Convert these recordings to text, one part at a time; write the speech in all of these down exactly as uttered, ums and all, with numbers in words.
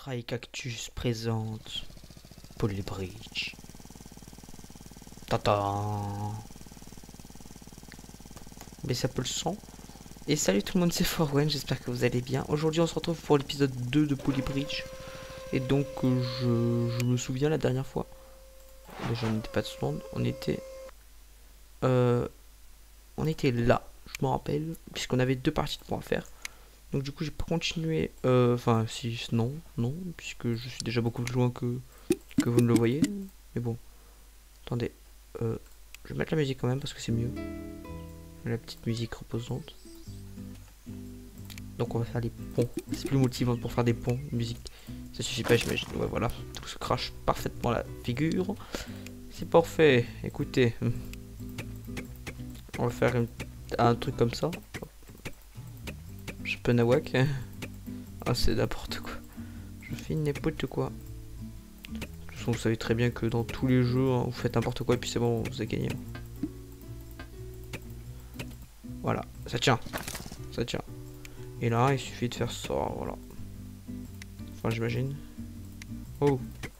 Try Cactus présente Polybridge. Tata. Baissez un peu le son. Et salut tout le monde, c'est Forwen, j'espère que vous allez bien. Aujourd'hui on se retrouve pour l'épisode deux de Polybridge. Et donc euh, je, je me souviens la dernière fois. Déjà on n'était pas de seconde, on était... Euh, on était là, je me rappelle, puisqu'on avait deux parties de points à faire. Donc du coup j'ai pas continué, enfin euh, si, non, non, puisque je suis déjà beaucoup plus loin que, que vous ne le voyez. Mais bon, attendez, euh, je vais mettre la musique quand même parce que c'est mieux. La petite musique reposante. Donc on va faire les ponts, c'est plus motivant pour faire des ponts, musique, ça suffit pas j'imagine. Ouais voilà, tout se crache parfaitement la figure. C'est parfait, écoutez. On va faire une, un truc comme ça. Je peux nawak. Ah c'est n'importe quoi. Je fais n'importe quoi. De toute façon vous savez très bien que dans tous les jeux hein, vous faites n'importe quoi et puis c'est bon vous avez gagné. Voilà, ça tient. Ça tient. Et là il suffit de faire ça, voilà. Enfin j'imagine. Oh.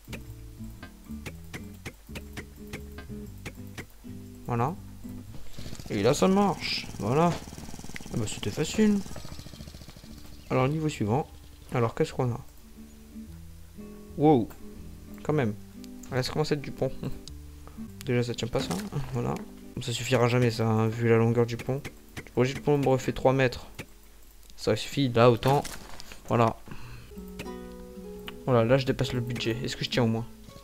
Voilà. Et là ça marche. Voilà. Ah bah c'était facile. Alors niveau suivant. Alors qu'est-ce qu'on a? Wow. Quand même. Là ça commence à être du pont. Déjà ça tient pas ça. Voilà. Ça suffira jamais ça, hein, vu la longueur du pont. Le projet de pont me fait trois mètres. Ça suffit là autant. Voilà. Voilà, là je dépasse le budget. Est-ce que je tiens au moins?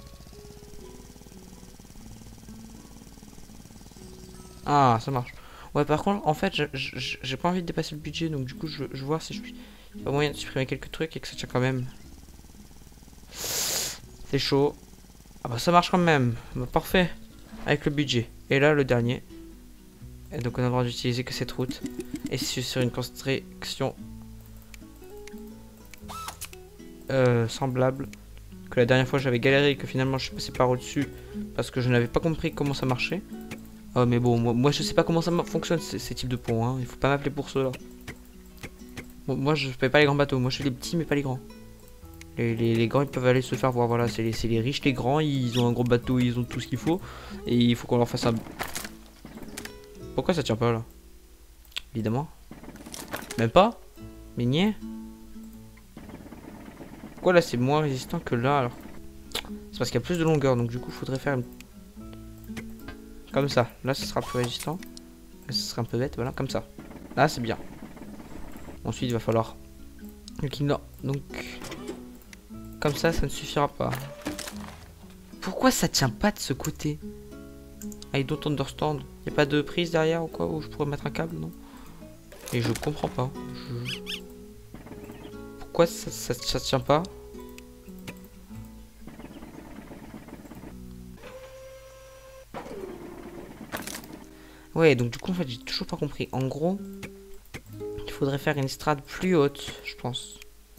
Ah, ça marche. Ouais, par contre, en fait, j'ai pas envie de dépasser le budget, donc du coup, je, je vois si je suis pas moyen de supprimer quelques trucs et que ça tient quand même. C'est chaud. Ah bah ça marche quand même. Bah, parfait. Avec le budget. Et là, le dernier. Et donc on a le droit d'utiliser que cette route. Et c'est sur une construction euh, semblable. Que la dernière fois j'avais galéré et que finalement je suis passé par au-dessus. Parce que je n'avais pas compris comment ça marchait. Oh mais bon, moi, moi je sais pas comment ça fonctionne ces, ces types de ponts, hein. Il faut pas m'appeler pour cela. Bon, moi je fais pas les grands bateaux, moi je fais les petits mais pas les grands. Les, les, les grands ils peuvent aller se faire voir, voilà, c'est les, les riches, les grands, ils ont un gros bateau, ils ont tout ce qu'il faut. Et il faut qu'on leur fasse un... Pourquoi ça tient pas là? Évidemment. Même pas? Mais niais. Pourquoi là c'est moins résistant que là alors? C'est parce qu'il y a plus de longueur, donc du coup faudrait faire une... Comme ça, là ce sera plus résistant. Là ce sera un peu bête, voilà, comme ça. Là c'est bien. Ensuite il va falloir... Ok, non, donc... Comme ça, ça ne suffira pas. Pourquoi ça tient pas de ce côté? I don't understand. Y a pas de prise derrière ou quoi? Où je pourrais mettre un câble, non? Et je comprends pas. Je... Pourquoi ça, ça, ça tient pas? Ouais, donc du coup, en fait, j'ai toujours pas compris. En gros, il faudrait faire une estrade plus haute, je pense.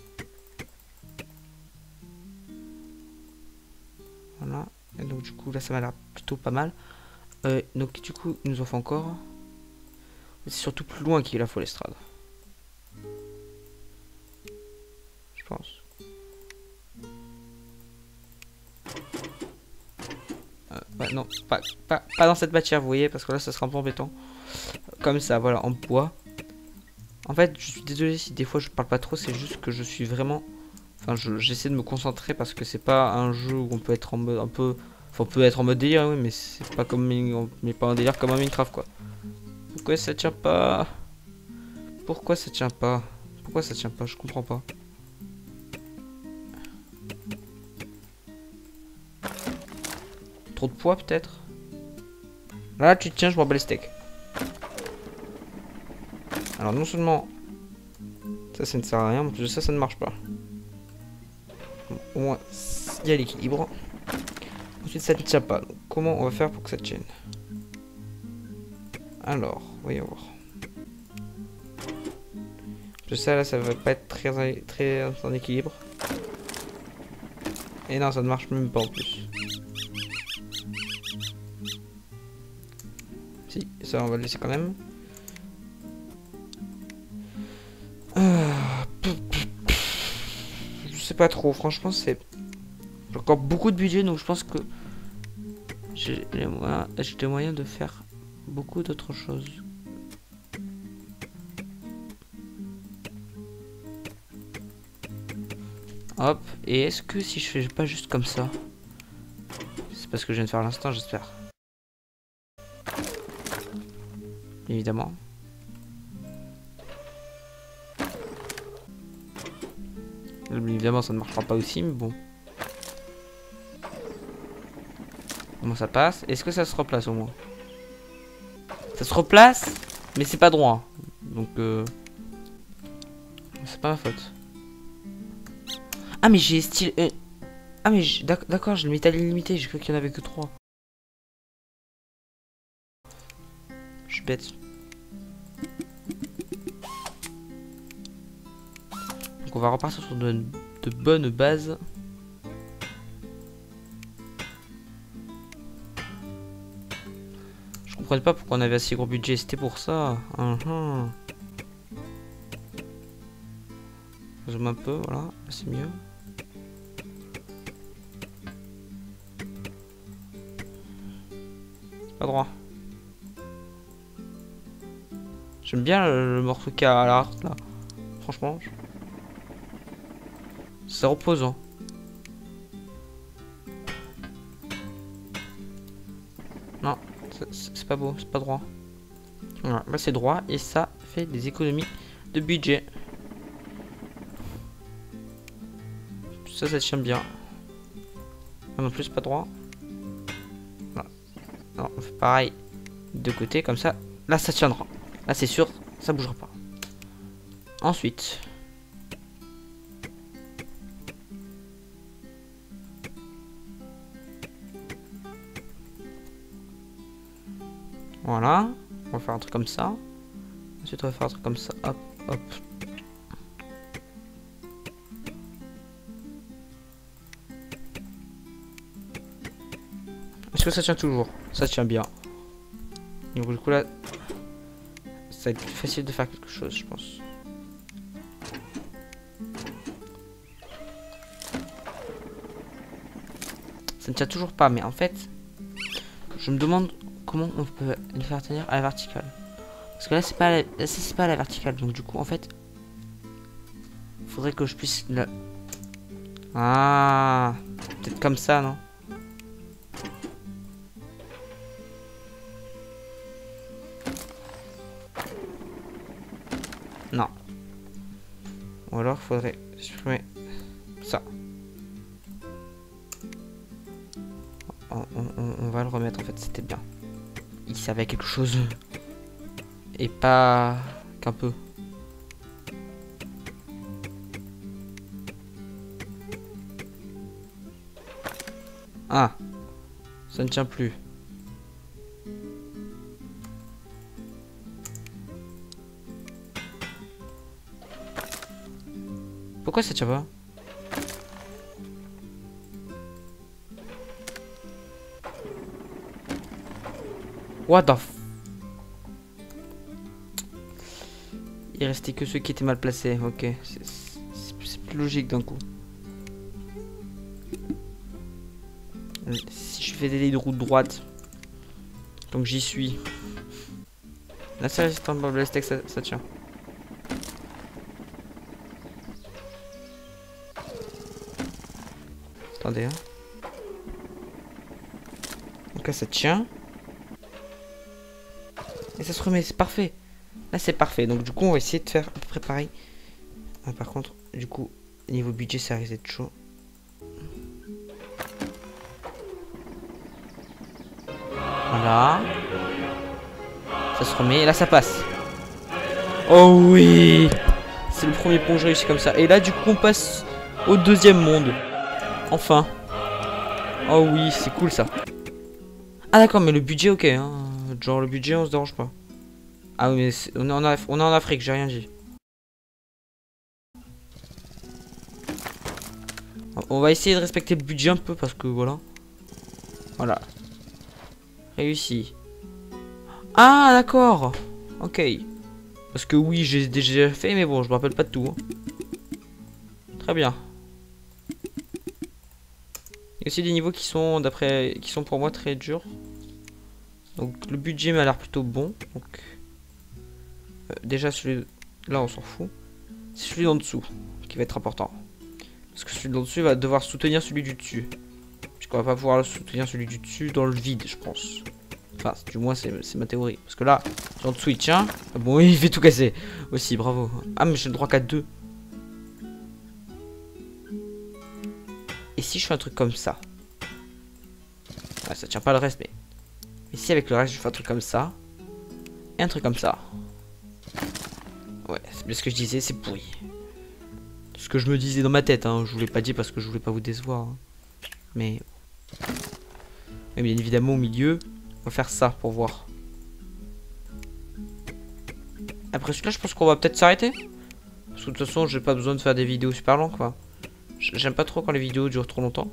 Voilà. Et donc du coup, là, ça m'a l'air plutôt pas mal. Euh, donc du coup, il nous en faut encore. C'est surtout plus loin qu'il a faut l'estrade. Je pense. Euh, bah, non, pas, pas, pas dans cette matière, vous voyez, parce que là, ça sera un peu embêtant. Comme ça, voilà, en bois. En fait, je suis désolé si des fois je parle pas trop, c'est juste que je suis vraiment... Enfin, j'essaie de me concentrer parce que c'est pas un jeu où on peut être en mode un peu... Enfin, on peut être en mode délire, oui, mais c'est pas comme... Mais pas un délire comme un Minecraft, quoi. Pourquoi ça tient pas? Pourquoi ça tient pas? Pourquoi ça tient pas? Je comprends pas. Trop de poids, peut-être? Là, tu tiens, je m'en bats les steaks. Alors, non seulement... Ça, ça ne sert à rien, en plus de ça, ça ne marche pas. Bon, au moins, il y a l'équilibre. Ensuite, ça ne tient pas. Donc, comment on va faire pour que ça tienne? Alors, voyons voir. Tout ça, là, ça va pas être très, très en équilibre. Et non, ça ne marche même pas en plus. Si, ça, on va le laisser quand même. Euh... Je sais sais pas trop. Franchement, c'est j'ai encore beaucoup de budget, donc je pense que j'ai les moyens, j'ai les moyens de faire beaucoup d'autres choses. Hop. Et est-ce que si je fais pas juste comme ça, c'est parce que je viens de faire à l'instant, j'espère. Évidemment. Évidemment, ça ne marchera pas aussi, mais bon. Comment ça passe? Est-ce que ça se replace au moins? Ça se replace, mais c'est pas droit. Donc, euh... c'est pas ma faute. Ah, mais j'ai style... Euh... Ah, mais d'accord, je le mettais à l'illimité. J'ai cru qu'il y en avait que trois. Je suis bête. Donc, on va repartir sur de, de bonnes bases. Je comprenais pas pourquoi on avait assez gros budget, c'était pour ça. Uh -huh. Zoom un peu, voilà, c'est mieux. Pas droit. J'aime bien le, le morceau qu'il y a à l'art là. Franchement, c'est reposant. Non. C'est pas beau, c'est pas droit. Voilà, là c'est droit et ça fait des économies de budget. Ça, ça tient bien. Non plus, pas droit. Voilà. Non, on fait pareil de côté comme ça. Là, ça tiendra. Là, c'est sûr, ça bougera pas. Ensuite. Voilà, on va faire un truc comme ça. Ensuite, on va faire un truc comme ça. Hop, hop. Est-ce que ça tient toujours? Ça tient bien. Donc, du coup, là, ça va être plus facile de faire quelque chose, je pense. Ça ne tient toujours pas, mais en fait, je me demande comment on peut le faire tenir à la verticale. Parce que là c'est pas la, là c'est pas à la verticale, donc du coup en fait il faudrait que je puisse le... Ah, peut-être comme ça, non? Non. Ou alors il faudrait supprimer ça. On, on, on va le remettre en fait, c'était bien. Il savait quelque chose. Et pas qu'un peu. Ah. Ça ne tient plus. Pourquoi ça tient pas? What the f... Il restait que ceux qui étaient mal placés. Ok, c'est plus logique d'un coup. Si je fais des lignes de route droite, donc j'y suis. Là c'est résistant, le steak ça, ça tient. Attendez, hein. Donc là ça tient. Et ça se remet, c'est parfait. Là c'est parfait, donc du coup on va essayer de faire à peu près pareil. Ah, par contre, du coup, niveau budget ça risque d'être chaud. Voilà. Ça se remet, et là ça passe. Oh oui. C'est le premier pont que je réussis comme ça. Et là du coup on passe au deuxième monde. Enfin. Oh oui, c'est cool ça. Ah d'accord, mais le budget ok, hein. Genre le budget on se dérange pas. Ah oui, mais est, on, est en Af on est en Afrique, j'ai rien dit. On va essayer de respecter le budget un peu parce que voilà. Voilà. Réussi. Ah d'accord. Ok. Parce que oui, j'ai déjà fait, mais bon, je me rappelle pas de tout. Hein. Très bien. Il y a aussi des niveaux qui sont d'après qui sont pour moi très durs. Donc le budget m'a l'air plutôt bon. Donc euh, déjà celui là on s'en fout. C'est celui d'en dessous qui va être important. Parce que celui d'en dessus va devoir soutenir celui du dessus. Puisqu'on va pas pouvoir soutenir celui du dessus dans le vide, je pense. Enfin, du moins c'est ma théorie. Parce que là, en dessous il tient. Ah bon, il fait tout casser. Aussi, bravo. Ah mais j'ai le droit qu'à deux. Et si je fais un truc comme ça? Ouais, ça tient pas le reste, mais... Mais si avec le reste je fais un truc comme ça. Et un truc comme ça. Ouais, c'est bien ce que je disais, c'est pourri. Ce que je me disais dans ma tête, hein. Je vous l'ai pas dit parce que je voulais pas vous décevoir. Hein. Mais... Mais bien évidemment au milieu, on va faire ça pour voir. Après celui-là, je pense qu'on va peut-être s'arrêter. Parce que de toute façon, j'ai pas besoin de faire des vidéos super longues, quoi. J'aime pas trop quand les vidéos durent trop longtemps.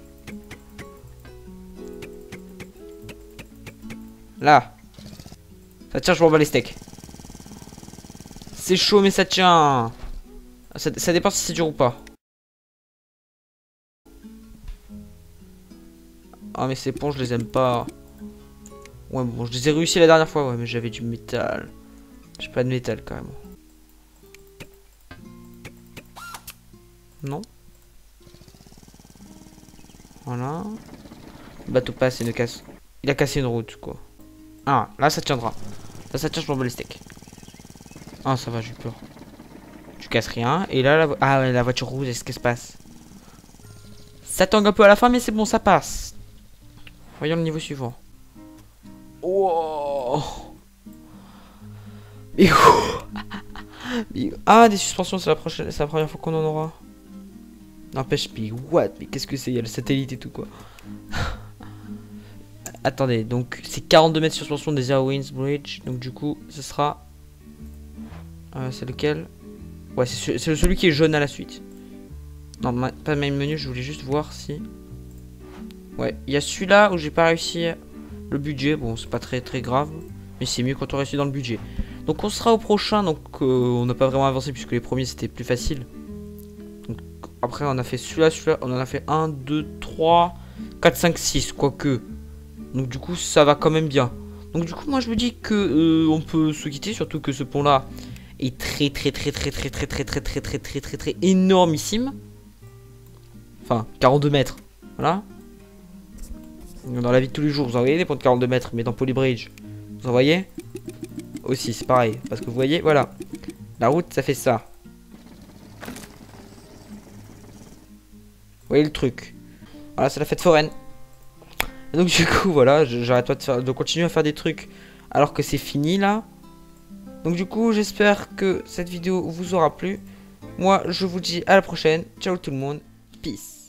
Là. Ça tient, je m'en bats les steaks. C'est chaud, mais ça tient. Ça, ça dépend si c'est dur ou pas. Ah, mais ces ponts, je les aime pas. Ouais, bon, je les ai réussi la dernière fois, ouais, mais j'avais du métal. J'ai pas de métal, quand même. Non. Voilà. Le bateau passe et ne casse. Il a cassé une route, quoi. Ah, là, ça tiendra. Là, ça tient, je m'en bats les steaks. Ah, ça va, j'ai peur. Tu casses rien. Et là, la, ah, ouais, la voiture rouge, est-ce qu'elle se passe? Ça tangue un peu à la fin, mais c'est bon, ça passe. Voyons le niveau suivant. Oh. Mais mais... Ah, des suspensions, c'est la prochaine, c'est la première fois qu'on en aura. N'empêche, mais what? Mais qu'est-ce que c'est? Il y a le satellite et tout, quoi. Attendez, donc c'est quarante-deux mètres de suspension des Zero Winds Bridge. Donc du coup, ce sera... Euh, c'est lequel? Ouais, c'est celui qui est jaune à la suite. Non, pas même menu, je voulais juste voir si... Ouais, il y a celui-là où j'ai pas réussi le budget. Bon, c'est pas très très grave. Mais c'est mieux quand on réussit dans le budget. Donc on sera au prochain. Donc euh, on n'a pas vraiment avancé puisque les premiers c'était plus facile. Donc après on a fait celui-là, celui-là. On en a fait un, deux, trois, quatre, cinq, six. Quoique. Donc du coup ça va quand même bien. Donc du coup moi je me dis que euh, on peut se quitter. Surtout que ce pont là est très très très très très très très très très très très très très énormissime. Enfin quarante-deux mètres. Voilà. Dans la vie de tous les jours, vous en voyez des ponts de quarante-deux mètres, mais dans Polybridge, vous en voyez aussi, c'est pareil. Parce que vous voyez, voilà, la route, ça fait ça. Vous voyez le truc. Voilà, c'est la fête foraine. Et donc du coup, voilà, j'arrête pas de, faire, de continuer à faire des trucs alors que c'est fini, là. Donc du coup, j'espère que cette vidéo vous aura plu. Moi, je vous dis à la prochaine. Ciao tout le monde. Peace.